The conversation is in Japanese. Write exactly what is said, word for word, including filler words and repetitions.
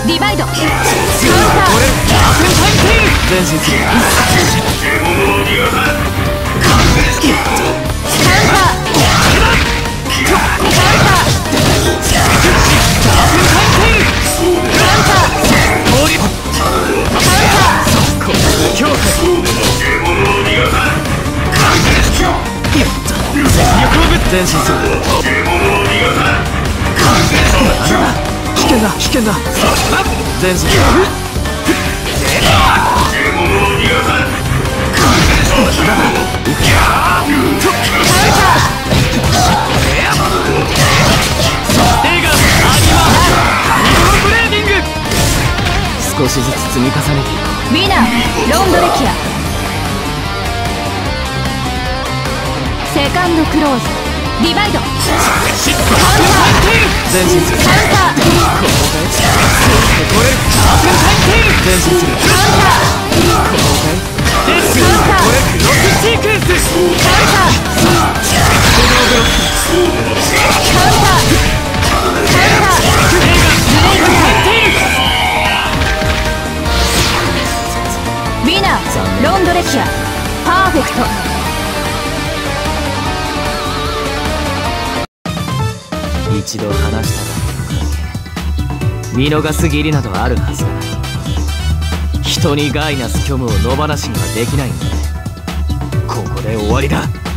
ディバイドカウンター前進する。前進する。危険だ危険だ。前進する。少しずつ積み重ねていこう。ウィナーロンドレキアセカンドクローズディバイドカウンター前進する。 カウンター前進する。 カウンターカウンターロスシークエンス。 カウンターカウンターウィナーロンドレキアパーフェクト。 一度話しただけ見逃す義理などあるはずがない。人に害なす虚無を野放しにはできないんだ。ここで終わりだ。